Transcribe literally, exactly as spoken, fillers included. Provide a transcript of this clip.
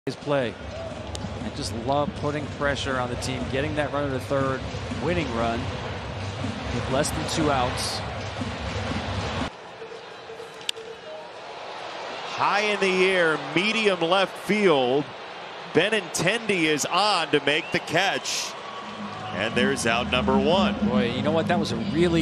his play. I just love putting pressure on the team, getting that runner to third, winning run with less than two outs. High in the air, medium left field. Benintendi is on to make the catch. And there's out number one. Boy, you know what? That was a really